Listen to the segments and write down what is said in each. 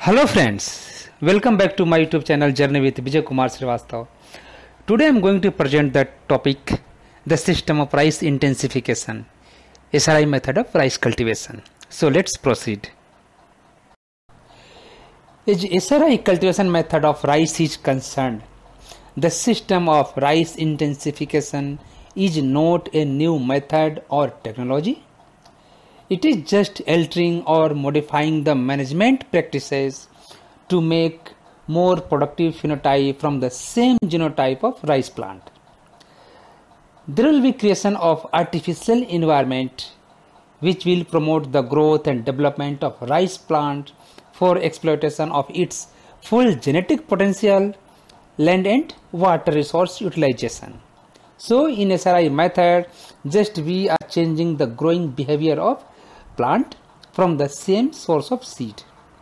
Hello friends, welcome back to my YouTube channel Journey with Vijay Kumar Srivastav. Today I am going to present the topic the system of rice intensification, SRI method of rice cultivation. So let's proceed. As SRI cultivation method of rice is concerned, the system of rice intensification is not a new method or technology. It is just altering or modifying the management practices to make more productive phenotype from the same genotype of rice plant. There will be creation of artificial environment which will promote the growth and development of rice plant for exploitation of its full genetic potential, land and water resource utilization. So in SRI method, just we are changing the growing behavior of plant from the same source of seed.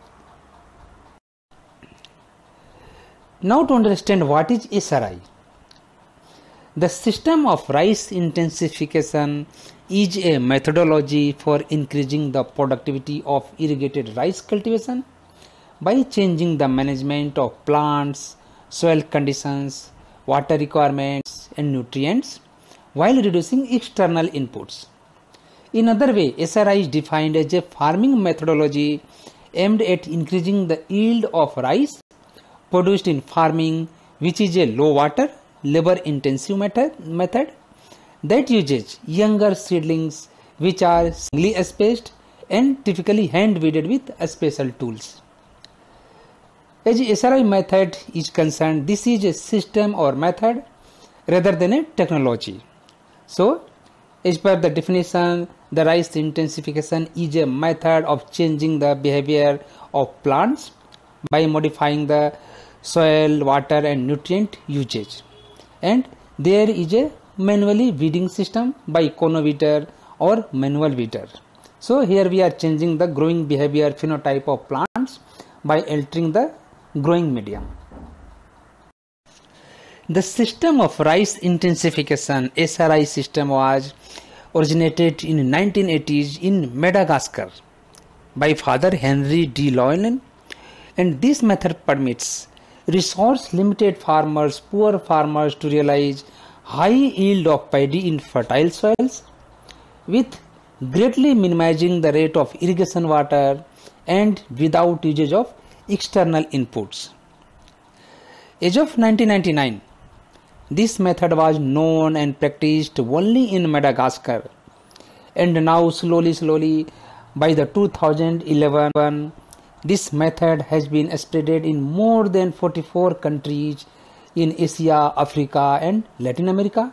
Now to understand what is SRI. The system of rice intensification is a methodology for increasing the productivity of irrigated rice cultivation by changing the management of plants, soil conditions, water requirements and nutrients while reducing external inputs. In other way, SRI is defined as a farming methodology aimed at increasing the yield of rice produced in farming, which is a low water, labor intensive method that uses younger seedlings which are singly spaced and typically hand weeded with special tools. As SRI method is concerned, this is a system or method rather than a technology. So, as per the definition, the rice intensification is a method of changing the behavior of plants by modifying the soil, water and nutrient usage. And there is a manually weeding system by conoweeder or manual weeder. So here we are changing the growing behavior phenotype of plants by altering the growing medium. The system of rice intensification SRI system was originated in 1980s in Madagascar by Father Henry D. Loylen, and this method permits resource limited farmers, poor farmers to realize high yield of paddy in fertile soils with greatly minimizing the rate of irrigation water and without usage of external inputs. As of 1999, this method was known and practiced only in Madagascar, and now slowly by the 2011 this method has been spreaded in more than 44 countries in Asia, Africa and Latin America.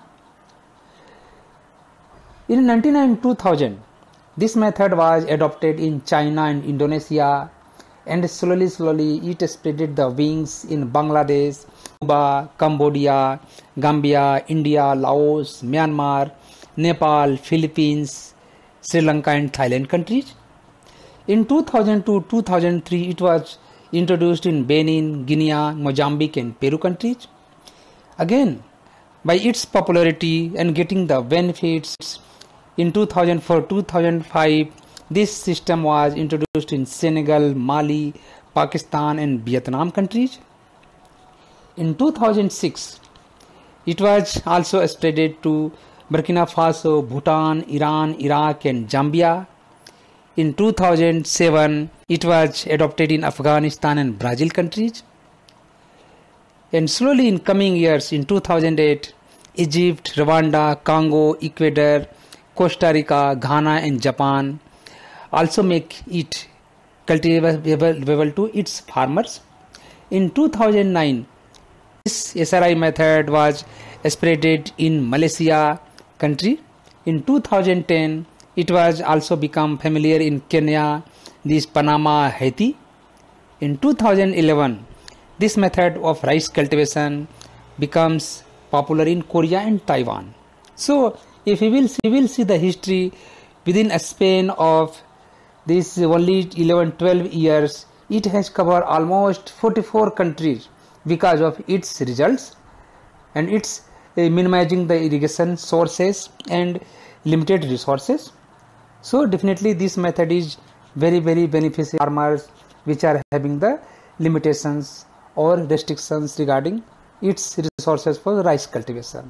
In 1999-2000 this method was adopted in China and Indonesia, and slowly it spreaded the wings in Bangladesh, Cuba, Cambodia, Gambia, India, Laos, Myanmar, Nepal, Philippines, Sri Lanka and Thailand countries. In 2002-2003 it was introduced in Benin, Guinea, Mozambique and Peru countries. Again, by its popularity and getting the benefits, in 2004-2005 this system was introduced in Senegal, Mali, Pakistan and Vietnam countries. In 2006, it was also spreaded to Burkina Faso, Bhutan, Iran, Iraq and Zambia. In 2007, it was adopted in Afghanistan and Brazil countries. And slowly in coming years, in 2008, Egypt, Rwanda, Congo, Ecuador, Costa Rica, Ghana and Japan also make it cultivable to its farmers. In 2009, this SRI method was spreaded in Malaysia country. In 2010, it was also become familiar in Kenya, this Panama, Haiti. In 2011, this method of rice cultivation becomes popular in Korea and Taiwan. So, if we will see the history within a span of this only 11-12 years, it has covered almost 44 countries because of its results and its minimizing the irrigation sources and limited resources. So definitely this method is very beneficial for farmers which are having the limitations or restrictions regarding its resources for rice cultivation.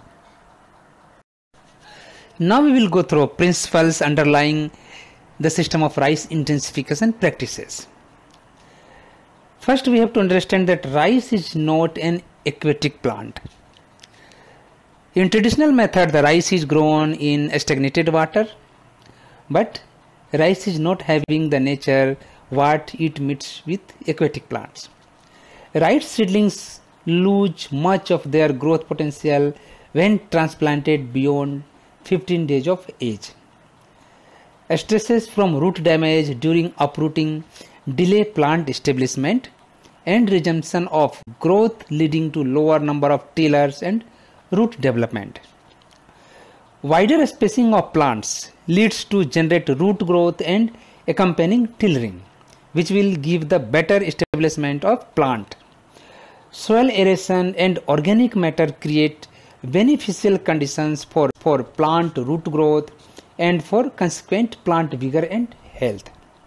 Now we will go through principles underlying the system of rice intensification practices. First, we have to understand that rice is not an aquatic plant. In traditional method, the rice is grown in stagnated water, but rice is not having the nature what it meets with aquatic plants. Rice seedlings lose much of their growth potential when transplanted beyond 15 days of age. Stresses from root damage during uprooting delay plant establishment and resumption of growth, leading to lower number of tillers and root development. Wider spacing of plants leads to generate root growth and accompanying tillering, which will give the better establishment of plant. Soil aeration and organic matter create beneficial conditions for plant root growth and for consequent plant vigor and health.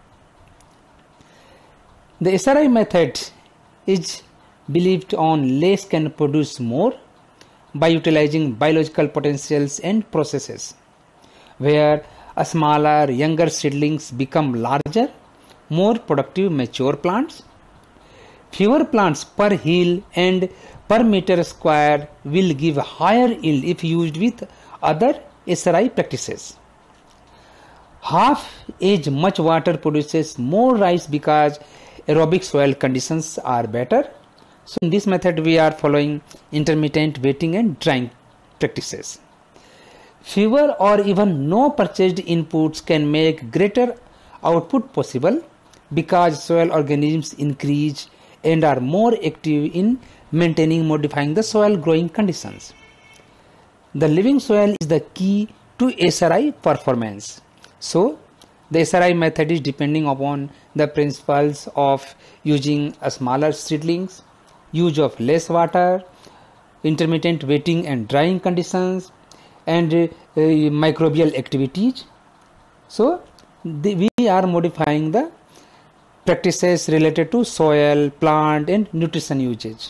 The SRI method is believed on less can produce more by utilizing biological potentials and processes, where a smaller, younger seedlings become larger, more productive mature plants. Fewer plants per hill and per meter square will give higher yield if used with other SRI practices. Half as much water produces more rice because aerobic soil conditions are better. So in this method we are following intermittent wetting and drying practices. Fewer or even no purchased inputs can make greater output possible because soil organisms increase and are more active in maintaining modifying the soil growing conditions. The living soil is the key to SRI performance. So the SRI method is depending upon the principles of using a smaller seedlings, use of less water, intermittent wetting and drying conditions, and microbial activities. So we are modifying the practices related to soil, plant and nutrition usage.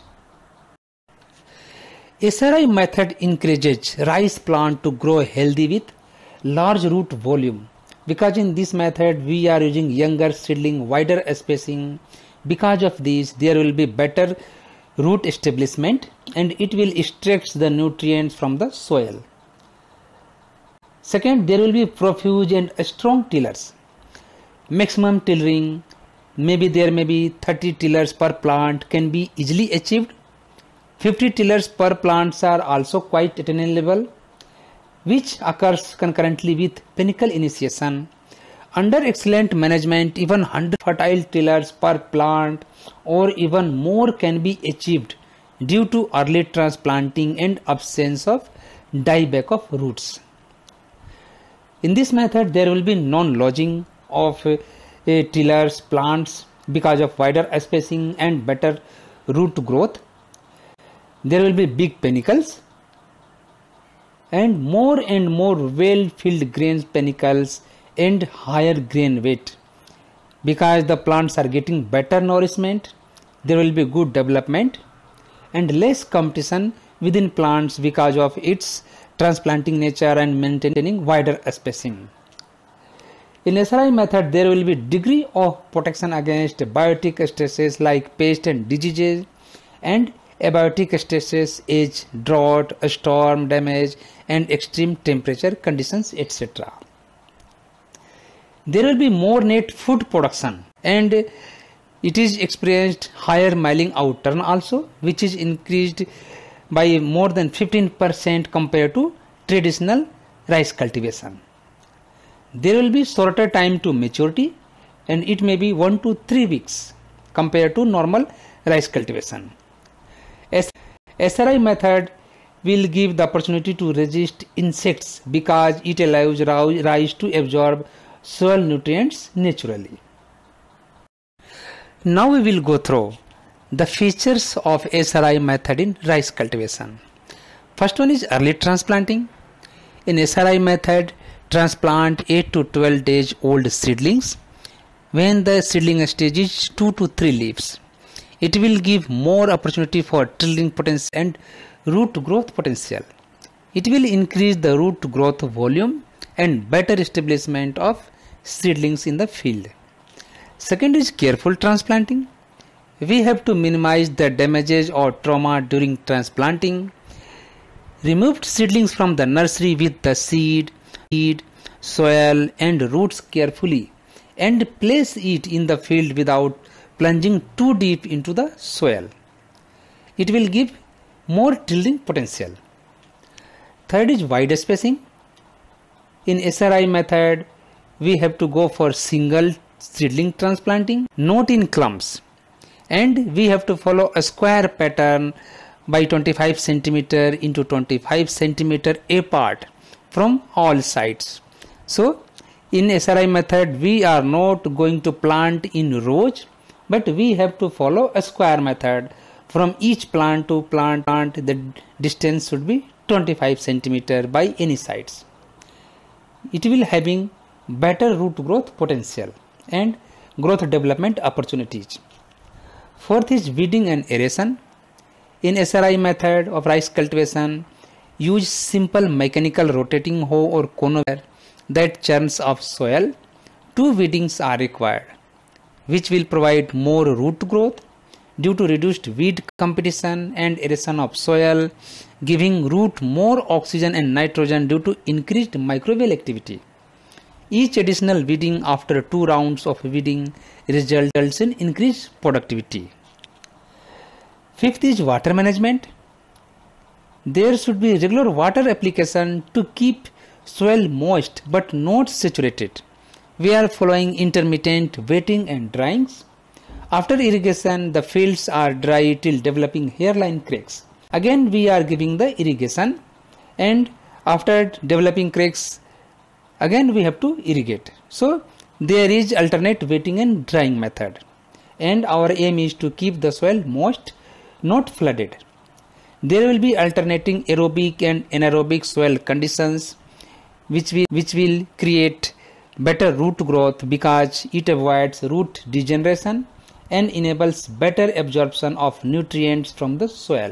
SRI method encourages rice plant to grow healthy with large root volume, because in this method we are using younger seedling, wider spacing. Because of this there will be better root establishment and it will extract the nutrients from the soil. Second, there will be profuse and strong tillers. Maximum tillering, there may be 30 tillers per plant can be easily achieved. 50 tillers per plants are also quite attainable, which occurs concurrently with panicle initiation. Under excellent management, even 100 fertile tillers per plant or even more can be achieved due to early transplanting and absence of dieback of roots. In this method, there will be non-lodging of tillers plants because of wider spacing and better root growth. There will be big panicles and more well-filled grain panicles and higher grain weight. Because the plants are getting better nourishment, there will be good development and less competition within plants because of its transplanting nature and maintaining wider spacing. In SRI method, there will be degree of protection against biotic stresses like pest and diseases and abiotic stresses as drought, storm damage and extreme temperature conditions, etc. There will be more net food production and it is experienced higher milling outturn also, which is increased by more than 15% compared to traditional rice cultivation. There will be shorter time to maturity and it may be 1 to 3 weeks compared to normal rice cultivation. SRI method will give the opportunity to resist insects because it allows rice to absorb soil nutrients naturally. Now we will go through the features of SRI method in rice cultivation. First one is early transplanting. In SRI method, transplant 8 to 12 days old seedlings when the seedling stage is 2 to 3 leaves. It will give more opportunity for tilling potential and root growth potential. It will increase the root growth volume and better establishment of seedlings in the field. Second is careful transplanting. We have to minimize the damages or trauma during transplanting. Remove seedlings from the nursery with the seed, soil and roots carefully and place it in the field without plunging too deep into the soil. It will give more tilling potential. Third is wide spacing. In SRI method, we have to go for single seedling transplanting, not in clumps. And we have to follow a square pattern by 25 centimeter into 25 centimeter apart from all sides. So in SRI method, we are not going to plant in rows, but we have to follow a square method. From each plant to plant, the distance should be 25 centimeter by any sides. It will having better root growth potential and growth development opportunities. Fourth is weeding and aeration. In SRI method of rice cultivation, use simple mechanical rotating hoe or conover that churns off soil. 2 weedings are required, which will provide more root growth due to reduced weed competition and aeration of soil, giving root more oxygen and nitrogen due to increased microbial activity. Each additional weeding after 2 rounds of weeding results in increased productivity. Fifth is water management. There should be regular water application to keep soil moist but not saturated. We are following intermittent wetting and dryings. After irrigation, the fields are dry till developing hairline cracks. Again we are giving the irrigation, and after developing cracks, again we have to irrigate. So there is alternate wetting and drying method, and our aim is to keep the soil moist, not flooded. There will be alternating aerobic and anaerobic soil conditions which will create better root growth because it avoids root degeneration and enables better absorption of nutrients from the soil.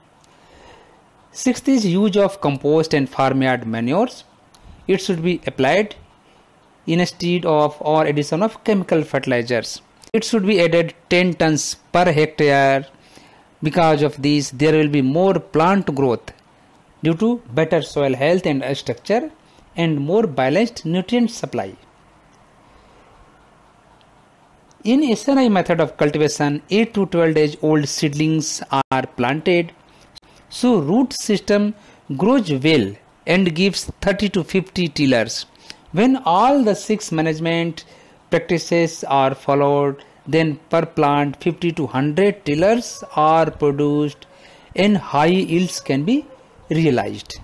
Sixth is use of compost and farmyard manures. It should be applied instead of or addition of chemical fertilizers. It should be added 10 tons per hectare. Because of this, there will be more plant growth due to better soil health and structure and more balanced nutrient supply. In SRI method of cultivation, 8 to 12 days old seedlings are planted, so root system grows well and gives 30 to 50 tillers. When all the 6 management practices are followed, then per plant 50 to 100 tillers are produced and high yields can be realized.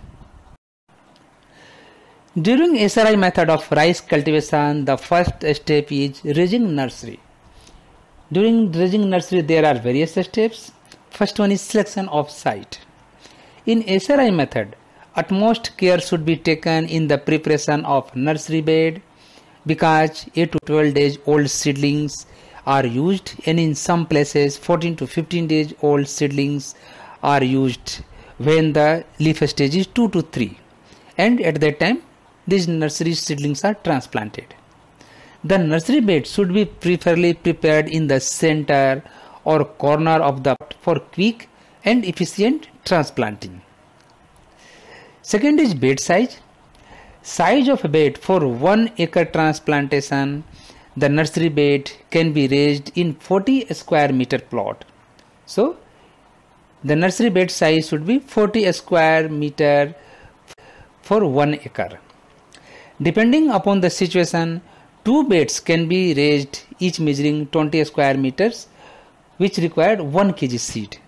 During SRI method of rice cultivation, the first step is raising nursery. During raising nursery, there are various steps. First one is selection of site. In SRI method, utmost care should be taken in the preparation of nursery bed because 8 to 12 days old seedlings are used, and in some places 14 to 15 days old seedlings are used when the leaf stage is 2 to 3, and at that time these nursery seedlings are transplanted. The nursery bed should be preferably prepared in the center or corner of the pot for quick and efficient transplanting. Second is bed size. Size of a bed for 1 acre transplantation. The nursery bed can be raised in 40 square meter plot. So the nursery bed size should be 40 square meter for 1 acre. Depending upon the situation, 2 beds can be raised, each measuring 20 square meters, which required 1 kg seed.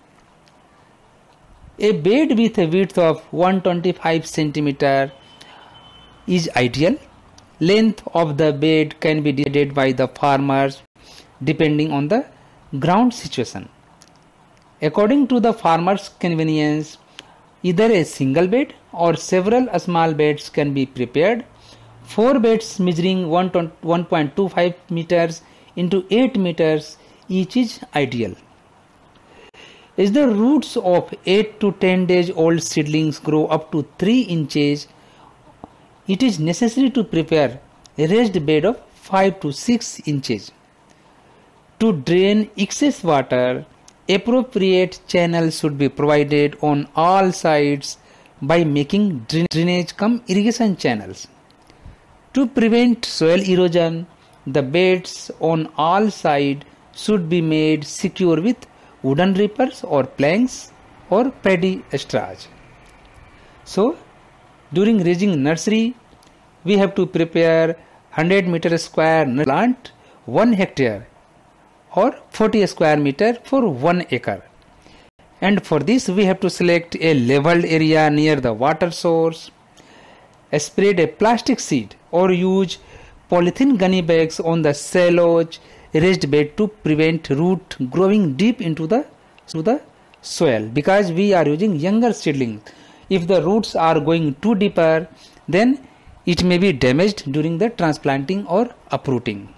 A bed with a width of 125 centimeter is ideal. Length of the bed can be decided by the farmers depending on the ground situation. According to the farmer's convenience, either a single bed or several small beds can be prepared. 4 beds measuring 1.25 meters into 8 meters each is ideal. As the roots of 8 to 10 days old seedlings grow up to 3 inches, it is necessary to prepare a raised bed of 5 to 6 inches. To drain excess water, appropriate channels should be provided on all sides by making drainage cum irrigation channels. To prevent soil erosion, the beds on all sides should be made secure with wooden rippers or planks or paddy straws. So, during raising nursery, we have to prepare 100 meter square plant 1 hectare or 40 square meter for 1 acre. And for this we have to select a leveled area near the water source, spread a plastic seed or use polythene gunny bags on the shallow raised bed to prevent root growing deep into the soil, because we are using younger seedlings. If the roots are going too deeper, then it may be damaged during the transplanting or uprooting.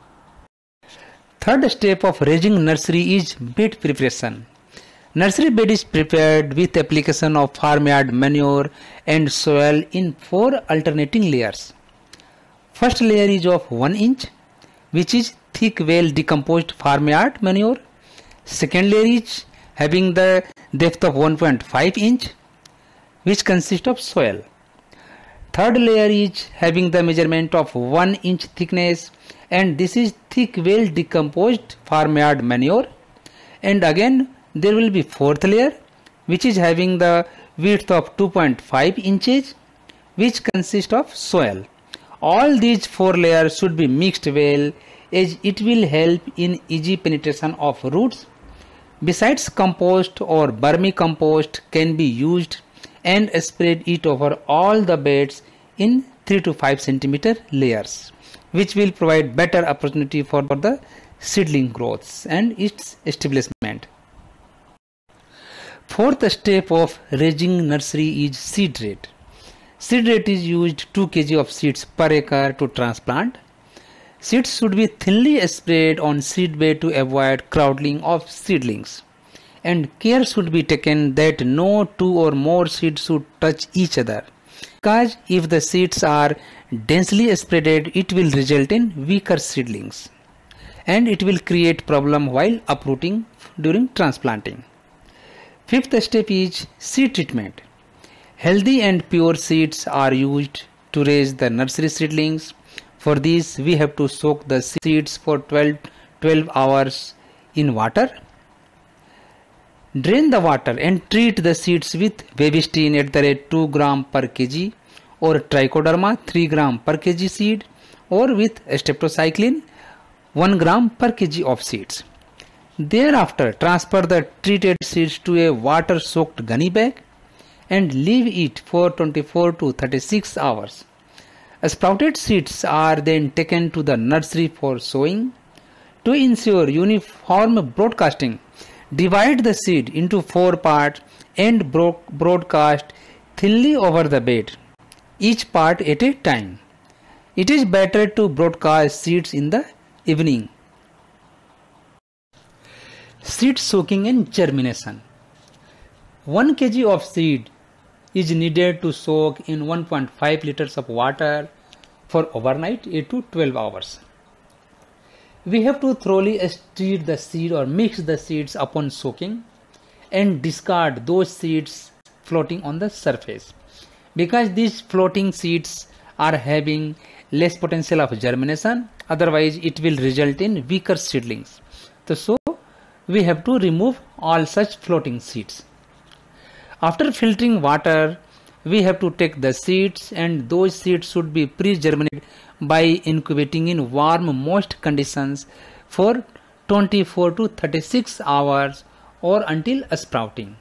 Third step of raising nursery is bed preparation. Nursery bed is prepared with application of farmyard manure and soil in 4 alternating layers. First layer is of 1 inch, which is thick well decomposed farmyard manure. Second layer is having the depth of 1.5 inch, which consists of soil. Third layer is having the measurement of 1 inch thickness, and this is thick well decomposed farmyard manure. And again there will be fourth layer, which is having the width of 2.5 inches, which consists of soil. All these 4 layers should be mixed well, as it will help in easy penetration of roots. Besides, compost or vermicompost can be used and spread it over all the beds in 3 to 5 centimeter layers, which will provide better opportunity for the seedling growth and its establishment. Fourth step of raising nursery is seed rate. Seed rate is used 2 kg of seeds per acre to transplant. Seeds should be thinly spread on seed bed to avoid crowding of seedlings, and care should be taken that no 2 or more seeds should touch each other, because if the seeds are densely spreaded, it will result in weaker seedlings and it will create problem while uprooting during transplanting. Fifth step is seed treatment. Healthy and pure seeds are used to raise the nursery seedlings. For this, we have to soak the seeds for 12 hours in water. Drain the water and treat the seeds with Vevistine at the rate 2 gram per kg or Trichoderma 3 gram per kg seed, or with Streptocycline 1 gram per kg of seeds. Thereafter, transfer the treated seeds to a water-soaked gunny bag and leave it for 24 to 36 hours. Sprouted seeds are then taken to the nursery for sowing. To ensure uniform broadcasting, divide the seed into 4 parts and broadcast thinly over the bed, each part at a time. It is better to broadcast seeds in the evening. Seed soaking and germination. 1 kg of seed is needed to soak in 1.5 liters of water for overnight 8 to 12 hours. We have to thoroughly stir the seed or mix the seeds upon soaking and discard those seeds floating on the surface, because these floating seeds are having less potential of germination, otherwise it will result in weaker seedlings. So we have to remove all such floating seeds. After filtering water, we have to take the seeds, and those seeds should be pre-germinated by incubating in warm, moist conditions for 24 to 36 hours or until sprouting.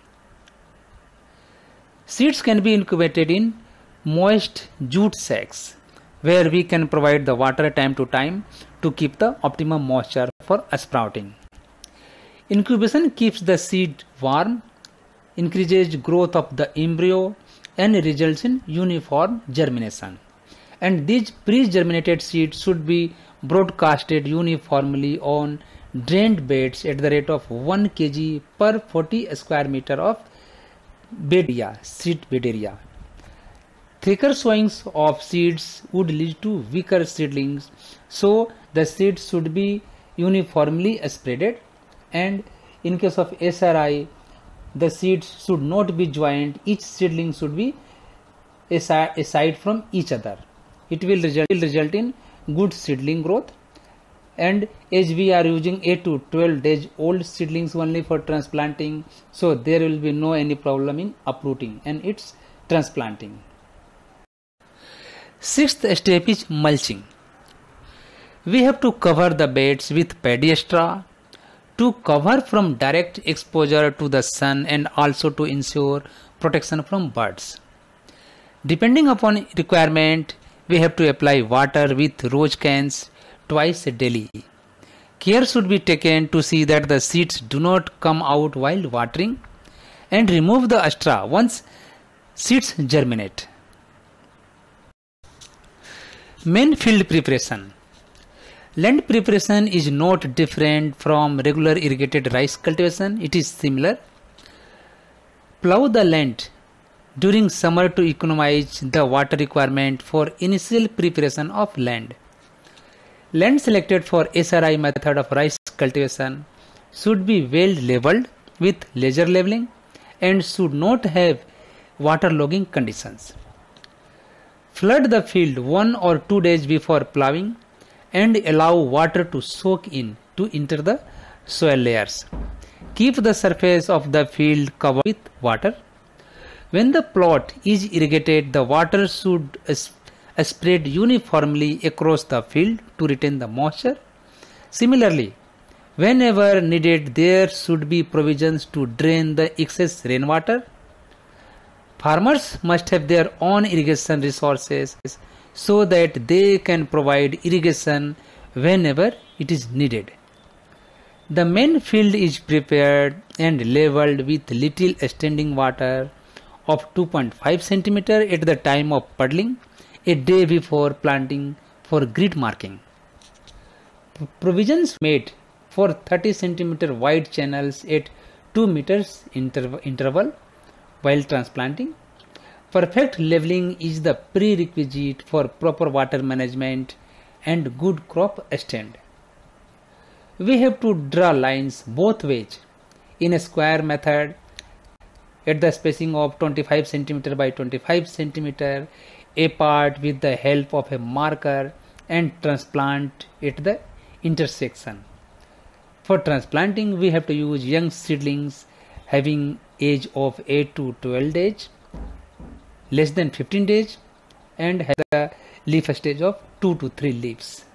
Seeds can be incubated in moist jute sacks, where we can provide the water time to time to keep the optimum moisture for sprouting. Incubation keeps the seed warm, increases growth of the embryo, and results in uniform germination. And these pre-germinated seeds should be broadcasted uniformly on drained beds at the rate of 1 kg per 40 square meter of bed area, seed bed area. Thicker sowings of seeds would lead to weaker seedlings, so the seeds should be uniformly spreaded, and in case of SRI, the seeds should not be joined. Each seedling should be aside from each other. It will result in good seedling growth. And as we are using 8 to 12 days old seedlings only for transplanting, so there will be no any problem in uprooting and its transplanting. Sixth step is mulching. We have to cover the beds with paddy straw to cover from direct exposure to the sun and also to ensure protection from birds. Depending upon requirement, we have to apply water with rose cans twice daily. Care should be taken to see that the seeds do not come out while watering, and remove the straw once seeds germinate. Main field preparation. Land preparation is not different from regular irrigated rice cultivation. It is similar. Plow the land during summer to economize the water requirement for initial preparation of land. Land selected for SRI method of rice cultivation should be well leveled with laser leveling and should not have waterlogging conditions. Flood the field 1 or 2 days before plowing and allow water to soak in to enter the soil layers. Keep the surface of the field covered with water. When the plot is irrigated, the water should spread uniformly across the field to retain the moisture. Similarly, whenever needed, there should be provisions to drain the excess rainwater. Farmers must have their own irrigation resources so that they can provide irrigation whenever it is needed. The main field is prepared and leveled with little standing water of 2.5 cm at the time of puddling, a day before planting for grid marking. Provisions made for 30 cm wide channels at 2 meters interval while transplanting. Perfect leveling is the prerequisite for proper water management and good crop stand. We have to draw lines both ways in a square method at the spacing of 25 cm by 25 cm apart with the help of a marker and transplant at the intersection. For transplanting, we have to use young seedlings having age of 8 to 12 days, less than 15 days, and have a leaf stage of 2 to 3 leaves.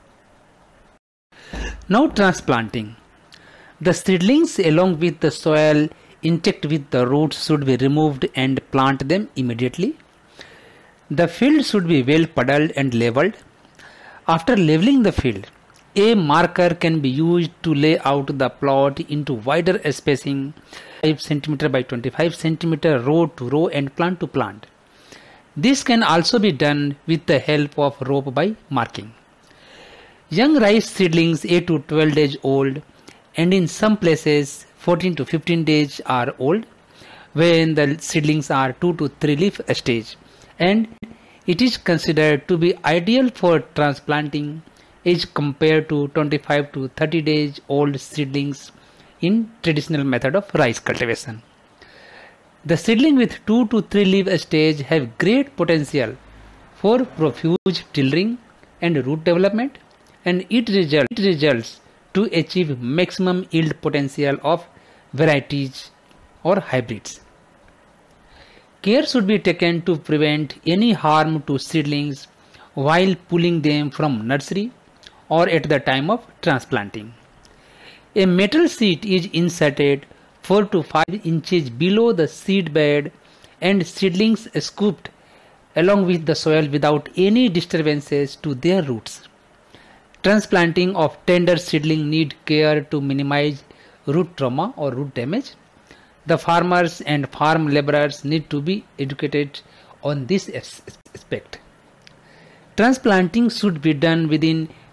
Now transplanting. The seedlings along with the soil intact with the roots should be removed and plant them immediately. The field should be well puddled and leveled. After leveling the field, a marker can be used to lay out the plot into wider spacing 5 cm by 25 cm row to row and plant to plant. This can also be done with the help of rope by marking. Young rice seedlings 8 to 12 days old and in some places 14 to 15 days are old when the seedlings are 2 to 3 leaf stage, and it is considered to be ideal for transplanting as compared to 25 to 30 days old seedlings in traditional method of rice cultivation. The seedling with 2 to 3 leaf stage have great potential for profuse tillering and root development, and it results to achieve maximum yield potential of varieties or hybrids. Care should be taken to prevent any harm to seedlings while pulling them from nursery or at the time of transplanting. A metal sheet is inserted 4 to 5 inches below the seed bed and seedlings scooped along with the soil without any disturbances to their roots. Transplanting of tender seedling need care to minimize root trauma or root damage. The farmers and farm laborers need to be educated on this aspect. Transplanting should be done within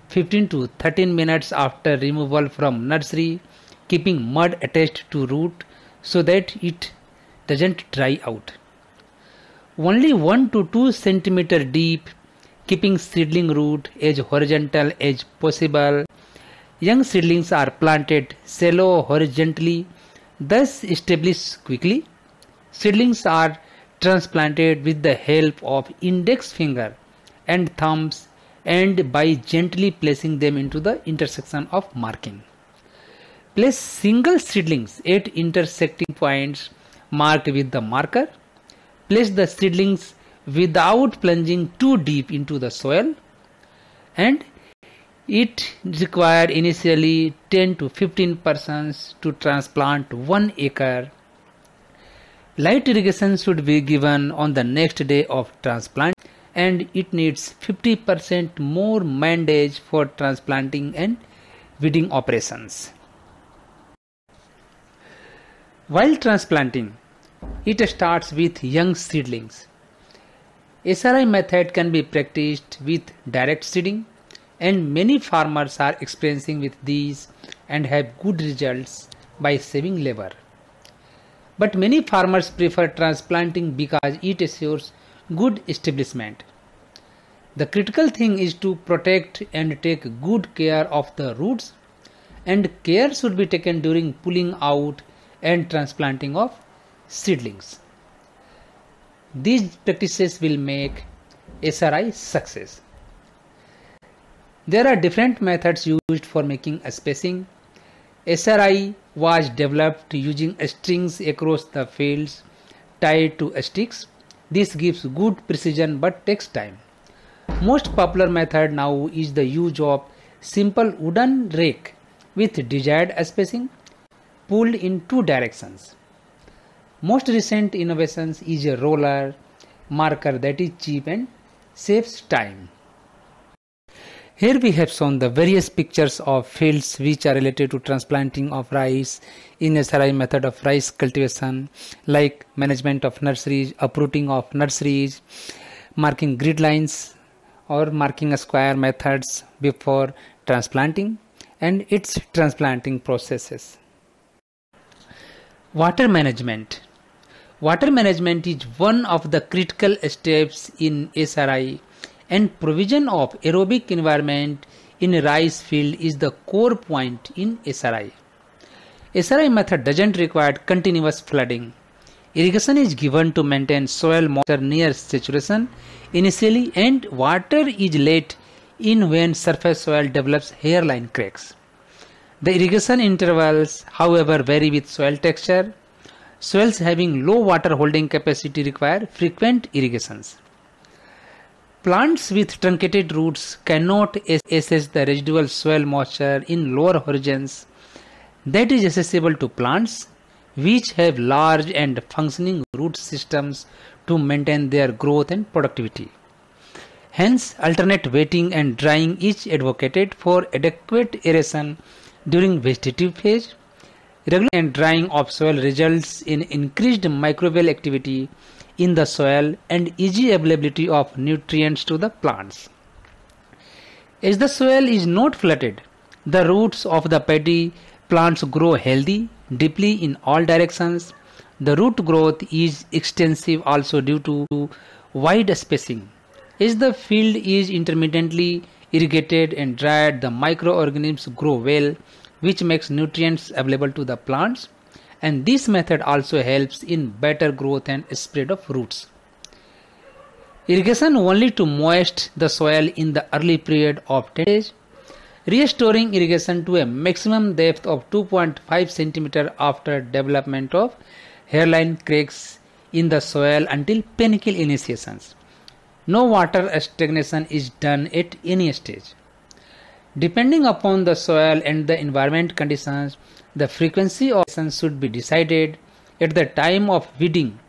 15 to 13 minutes after removal from nursery, keeping mud attached to root so that it doesn't dry out. Only 1 to 2 cm deep, keeping seedling root as horizontal as possible. Young seedlings are planted shallow horizontally, thus established quickly. Seedlings are transplanted with the help of index finger and thumbs and by gently placing them into the intersection of marking. Place single seedlings at intersecting points marked with the marker. Place the seedlings without plunging too deep into the soil, and it required initially 10 to 15 persons to transplant 1 acre. Light irrigation should be given on the next day of transplant, and it needs 50% more man days for transplanting and weeding operations. While transplanting, it starts with young seedlings. SRI method can be practiced with direct seeding, and many farmers are experiencing with these and have good results by saving labor. But many farmers prefer transplanting because it assures good establishment. The critical thing is to protect and take good care of the roots, and care should be taken during pulling out and transplanting of seedlings. These practices will make SRI success. There are different methods used for making a spacing. SRI was developed using strings across the fields tied to sticks. This gives good precision but takes time. Most popular method now is the use of simple wooden rake with desired spacing pulled in 2 directions. Most recent innovations is a roller marker that is cheap and saves time. Here we have shown the various pictures of fields which are related to transplanting of rice in SRI method of rice cultivation, like management of nurseries, uprooting of nurseries, marking grid lines or marking a square methods before transplanting, and its transplanting processes. Water management. Water management is one of the critical steps in SRI, and provision of aerobic environment in a rice field is the core point in SRI. SRI method doesn't require continuous flooding. Irrigation is given to maintain soil moisture near saturation initially, and water is let in when surface soil develops hairline cracks. The irrigation intervals, however, vary with soil texture. Soils having low water holding capacity require frequent irrigations. Plants with truncated roots cannot access the residual soil moisture in lower horizons that is accessible to plants which have large and functioning root systems to maintain their growth and productivity. Hence, alternate wetting and drying is advocated for adequate aeration during vegetative phase. Regular and drying of soil results in increased microbial activity in the soil and easy availability of nutrients to the plants. As the soil is not flooded, the roots of the paddy plants grow healthy, deeply in all directions. The root growth is extensive also due to wide spacing. As the field is intermittently irrigated and dried, the microorganisms grow well, which makes nutrients available to the plants, and this method also helps in better growth and spread of roots. Irrigation only to moist the soil in the early period of 10 days. Restoring irrigation to a maximum depth of 2.5 cm after development of hairline cracks in the soil until panicle initiations. No water stagnation is done at any stage. Depending upon the soil and the environment conditions, the frequency of irrigation should be decided at the time of weeding.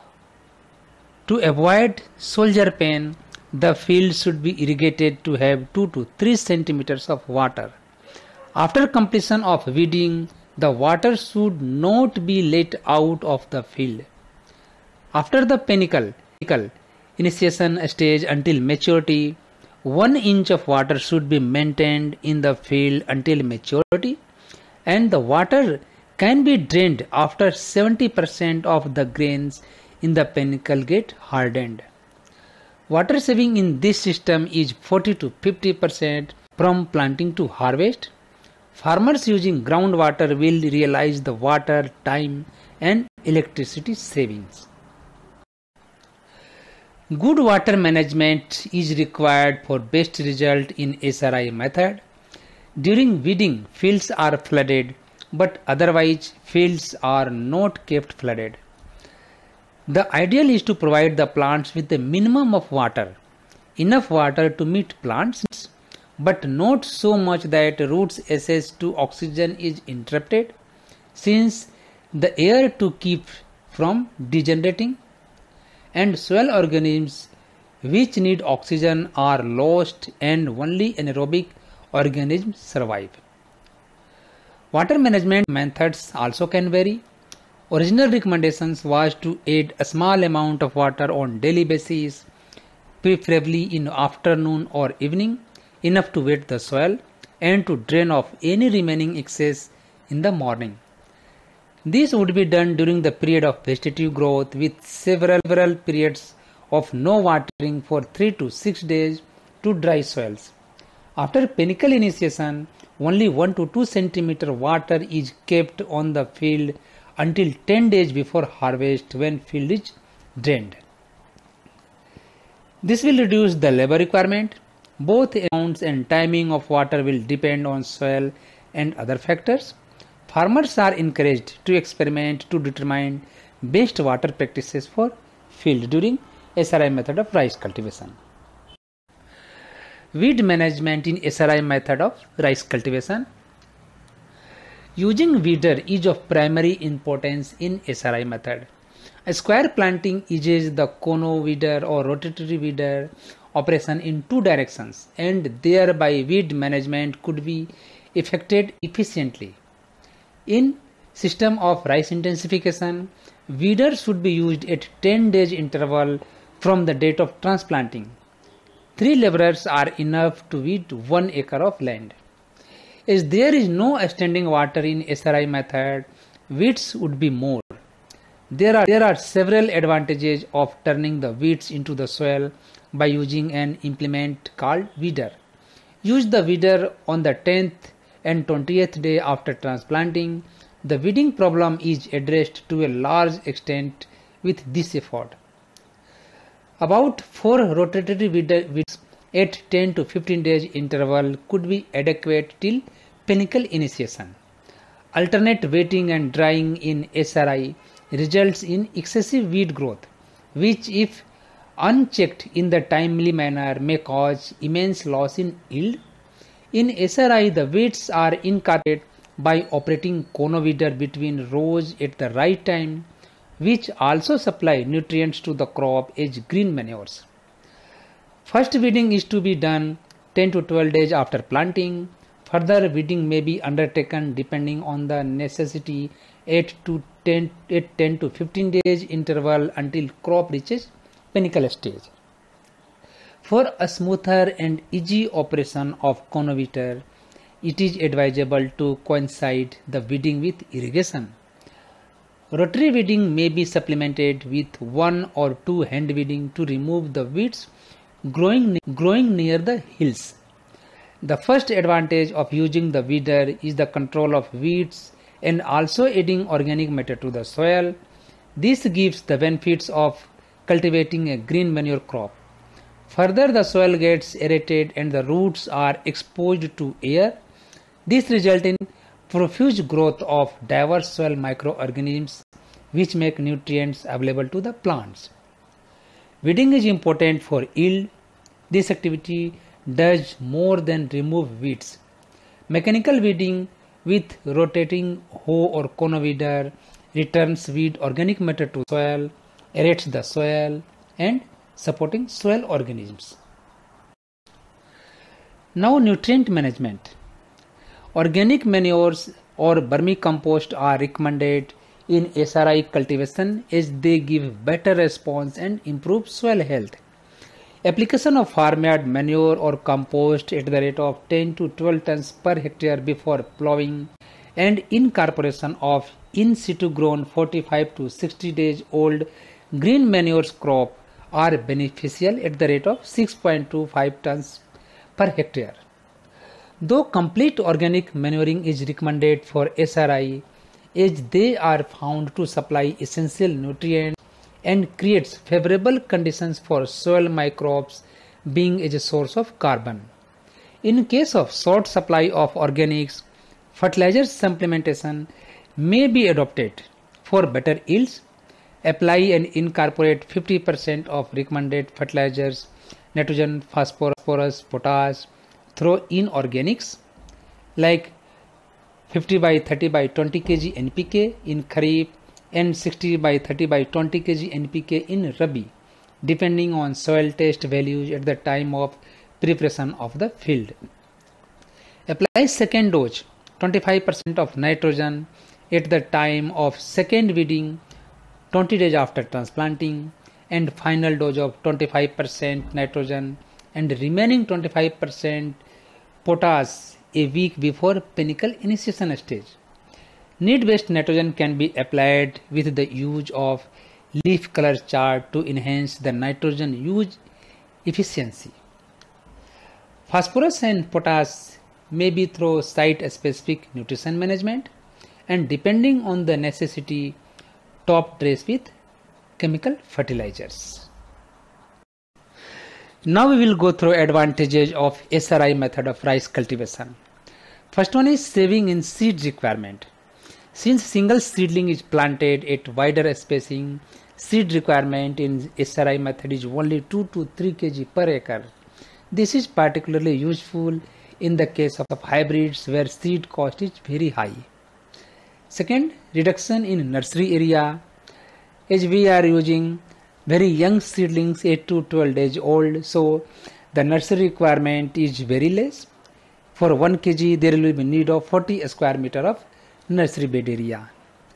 To avoid soldier pain, the field should be irrigated to have 2 to 3 centimeters of water. After completion of weeding, the water should not be let out of the field. After the panicle initiation stage until maturity, 1 inch of water should be maintained in the field until maturity, and the water can be drained after 70% of the grains in the panicle get hardened. Water saving in this system is 40 to 50% from planting to harvest. Farmers using groundwater will realize the water, time and electricity savings. Good water management is required for best result in SRI method. During weeding, fields are flooded, but otherwise fields are not kept flooded. The ideal is to provide the plants with a minimum of water, enough water to meet plants needs, but not so much that roots access to oxygen is interrupted, since the air to keep from degenerating, and soil organisms which need oxygen are lost and only anaerobic organisms survive. Water management methods also can vary. Original recommendations was to add a small amount of water on daily basis, preferably in afternoon or evening, enough to wet the soil and to drain off any remaining excess in the morning. This would be done during the period of vegetative growth, with several periods of no watering for 3 to 6 days to dry soils. After panicle initiation, only 1 to 2 centimeter water is kept on the field until 10 days before harvest, when field is drained. This will reduce the labor requirement. Both amounts and timing of water will depend on soil and other factors. Farmers are encouraged to experiment to determine best water practices for field during SRI method of rice cultivation. Weed management in SRI method of rice cultivation. Using weeder is of primary importance in SRI method. A square planting uses the cono weeder or rotatory weeder operation in two directions, and thereby weed management could be effected efficiently. In system of rice intensification, weeders should be used at 10 days interval from the date of transplanting. 3 laborers are enough to weed 1 acre of land. As there is no standing water in SRI method, weeds would be more. There are several advantages of turning the weeds into the soil by using an implement called weeder. Use the weeder on the 10th and 20th day after transplanting. The weeding problem is addressed to a large extent with this effort. About 4 rotatory weeds at 10 to 15 days interval could be adequate till panicle initiation. Alternate wetting and drying in SRI results in excessive weed growth, which if unchecked in the timely manner may cause immense loss in yield. In SRI, the weeds are incorporated by operating cono weeder between rows at the right time, which also supply nutrients to the crop as green manures. First weeding is to be done 10 to 12 days after planting. Further weeding may be undertaken depending on the necessity at 10 to 15 days interval until crop reaches panicle stage. For a smoother and easy operation of cono weeder, it is advisable to coincide the weeding with irrigation. Rotary weeding may be supplemented with 1 or 2 hand weeding to remove the weeds growing near the hills. The first advantage of using the weeder is the control of weeds and also adding organic matter to the soil. This gives the benefits of cultivating a green manure crop. Further, the soil gets aerated and the roots are exposed to air. This results in profuse growth of diverse soil microorganisms which make nutrients available to the plants. Weeding is important for yield. This activity does more than remove weeds. Mechanical weeding with rotating hoe or cono weeder returns weed organic matter to soil, aerates the soil and supporting soil organisms. Now nutrient management. Organic manures or vermicompost are recommended in SRI cultivation as they give better response and improve soil health. Application of farmyard manure or compost at the rate of 10 to 12 tons per hectare before plowing, and incorporation of in situ grown 45 to 60 days old green manures crop are beneficial at the rate of 6.25 tons per hectare. Though complete organic manuring is recommended for SRI, as they are found to supply essential nutrients and creates favorable conditions for soil microbes being as a source of carbon. In case of short supply of organics, fertilizer supplementation may be adopted. For better yields, apply and incorporate 50% of recommended fertilizers, nitrogen, phosphorus, potash, through inorganics like 50 by 30 by 20 kg NPK in Kharif and 60 by 30 by 20 kg NPK in Rabi, depending on soil test values at the time of preparation of the field. Apply second dose 25% of nitrogen at the time of second weeding 20 days after transplanting, and final dose of 25% nitrogen and remaining 25% potash a week before pinnacle initiation stage. Need-based nitrogen can be applied with the use of leaf color chart to enhance the nitrogen use efficiency. Phosphorus and potash may be through site-specific nutrition management, and depending on the necessity, top dress with chemical fertilizers. Now we will go through advantages of SRI method of rice cultivation. First one is saving in seed requirement. Since single seedling is planted at wider spacing, seed requirement in SRI method is only 2 to 3 kg per acre. This is particularly useful in the case of hybrids where seed cost is very high. Second, reduction in nursery area. As we are using very young seedlings 8 to 12 days old, so the nursery requirement is very less. For 1 kg there will be need of 40 square meter of nursery bed area.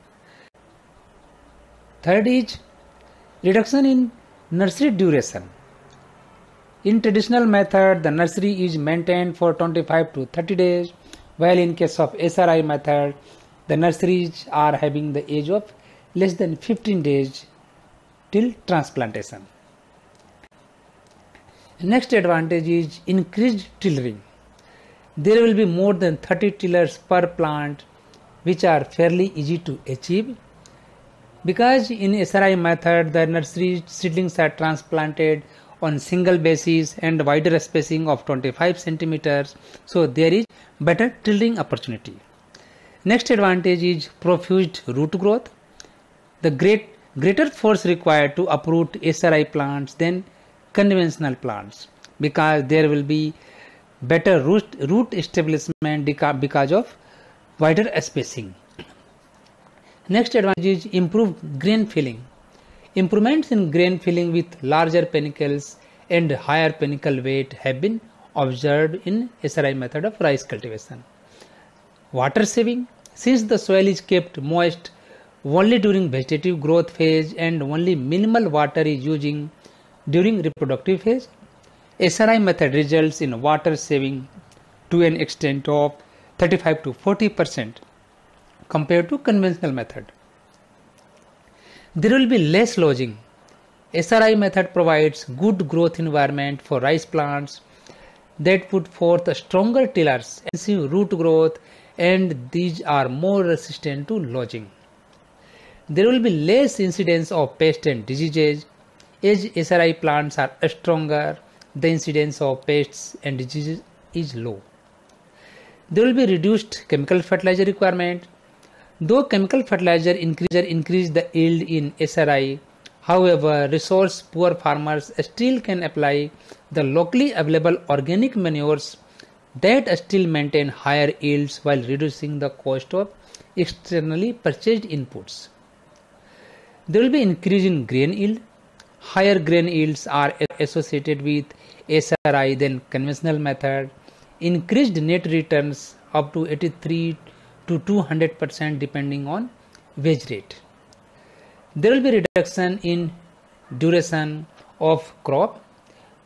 Third is reduction in nursery duration. In traditional method, the nursery is maintained for 25 to 30 days, while in case of SRI method, the nurseries are having the age of less than 15 days till transplantation. Next advantage is increased tillering. There will be more than 30 tillers per plant, which are fairly easy to achieve, because in SRI method the nursery seedlings are transplanted on single basis and wider spacing of 25 centimeters, so there is better tillering opportunity. Next advantage is profused root growth. The greater force required to uproot SRI plants than conventional plants, because there will be better root establishment because of wider spacing. Next advantage is improved grain filling. Improvements in grain filling with larger panicles and higher panicle weight have been observed in SRI method of rice cultivation. Water saving. Since the soil is kept moist only during vegetative growth phase and only minimal water is using during reproductive phase, SRI method results in water saving to an extent of 35 to 40% compared to conventional method. There will be less lodging. SRI method provides good growth environment for rice plants that put forth stronger tillers and see root growth, and these are more resistant to lodging. There will be less incidence of pests and diseases. As SRI plants are stronger, the incidence of pests and diseases is low. There will be reduced chemical fertilizer requirement. Though chemical fertilizer increase the yield in SRI, however, resource poor farmers still can apply the locally available organic manures that still maintain higher yields while reducing the cost of externally purchased inputs. There will be increase in grain yield. Higher grain yields are associated with SRI than conventional method. Increased net returns up to 83 to 200% depending on wage rate. There will be reduction in duration of crop.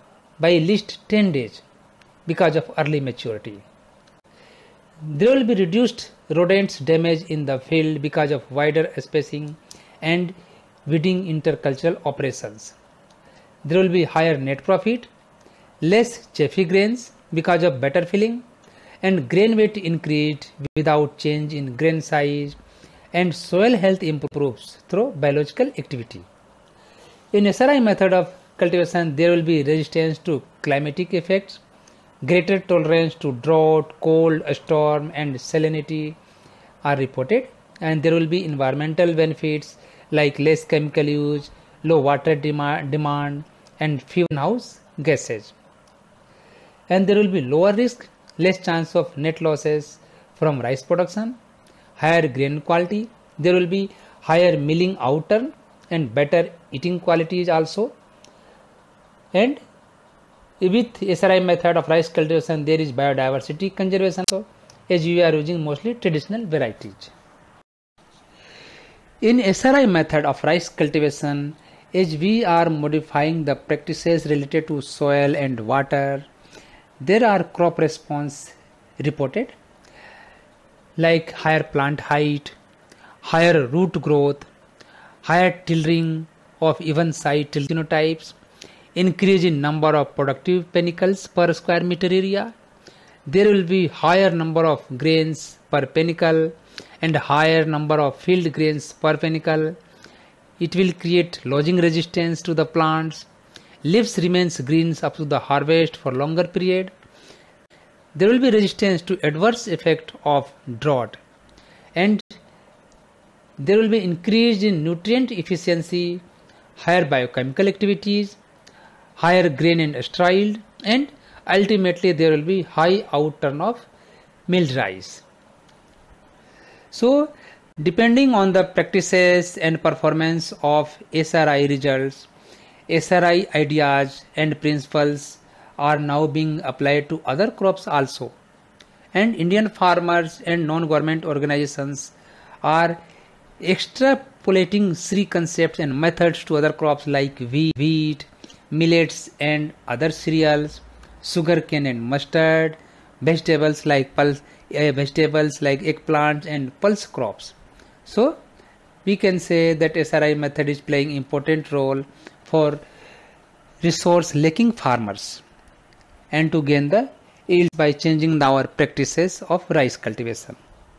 by at least 10 days because of early maturity. There will be reduced rodents damage in the field because of wider spacing and weeding intercultural operations. There will be higher net profit, less chaffy grains because of better filling, and grain weight increased without change in grain size, and soil health improves through biological activity. In SRI method of cultivation, there will be resistance to climatic effects, greater tolerance to drought, cold, storm, and salinity are reported, and there will be environmental benefits like less chemical use, low water demand, and few greenhouse gases. And there will be lower risk, less chance of net losses from rice production, higher grain quality. There will be higher milling outturn and better eating qualities also. And with SRI method of rice cultivation, there is biodiversity conservation also, as we are using mostly traditional varieties. In SRI method of rice cultivation, as we are modifying the practices related to soil and water, there are crop response reported like higher plant height, higher root growth, higher tillering of even side till genotypes, increase in number of productive panicles per square meter area. There will be higher number of grains per panicle and higher number of field grains per panicle. It will create lodging resistance to the plants. Leaves remains green up to the harvest for longer period. There will be resistance to adverse effect of drought, and there will be increase in nutrient efficiency, higher biochemical activities, higher grain and sterile yield, and ultimately there will be high outturn of milled rice. So depending on the practices and performance of SRI results, SRI ideas and principles are now being applied to other crops also, and Indian farmers and non-government organizations are extrapolating SRI concepts and methods to other crops like wheat, millets and other cereals, sugarcane and mustard, vegetables like eggplants and pulse crops. So we can say that SRI method is playing important role for resource lacking farmers and to gain the yield by changing our practices of rice cultivation.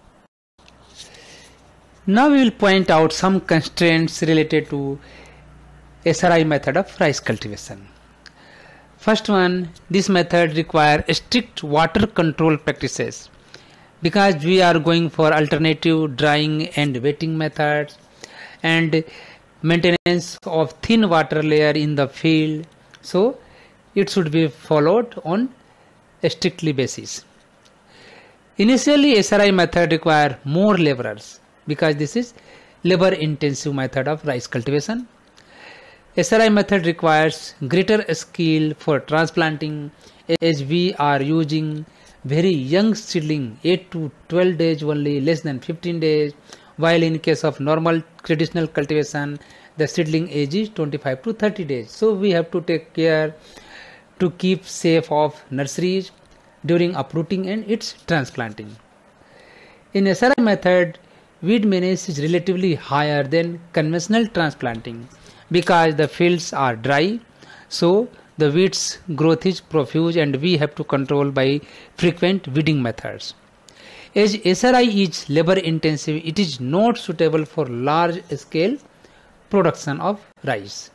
Now we will point out some constraints related to SRI method of rice cultivation. First one, this method requires strict water control practices because we are going for alternative drying and wetting methods and maintenance of thin water layer in the field. So it should be followed on a strictly basis. Initially, SRI method require more laborers because this is labor intensive method of rice cultivation. SRI method requires greater skill for transplanting as we are using very young seedling 8 to 12 days only, less than 15 days, while in case of normal traditional cultivation the seedling age is 25 to 30 days. So we have to take care to keep safe of nurseries during uprooting and its transplanting. In SRI method, weed menace is relatively higher than conventional transplanting because the fields are dry, so the weeds growth is profuse and we have to control by frequent weeding methods. As SRI is labor intensive, it is not suitable for large scale production of rice.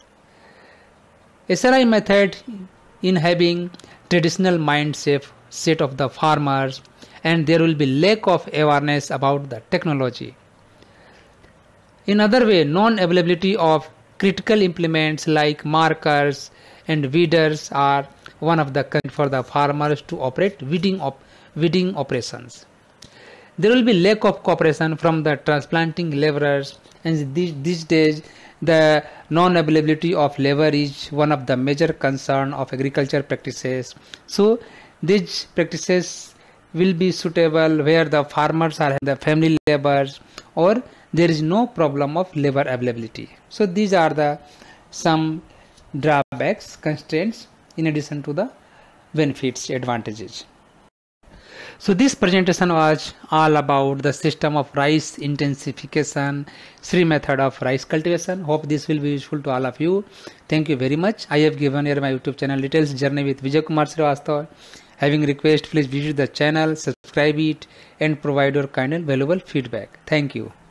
SRI method in having traditional mindset of the farmers, and there will be lack of awareness about the technology. In other way, non-availability of critical implements like markers and weeders are one of the concerns for the farmers to operate weeding operations. There will be lack of cooperation from the transplanting laborers, and these days the non-availability of labor is one of the major concern of agriculture practices. So these practices will be suitable where the farmers are the family laborers or there is no problem of labor availability. So these are the some drawbacks, constraints in addition to the benefits, advantages. So this presentation was all about the system of rice intensification, three method of rice cultivation. Hope this will be useful to all of you. Thank you very much. I have given here my YouTube channel Details Journey with Vijay Kumar Srivastava. Having request, please visit the channel, subscribe it, and provide your kind and valuable feedback. Thank you.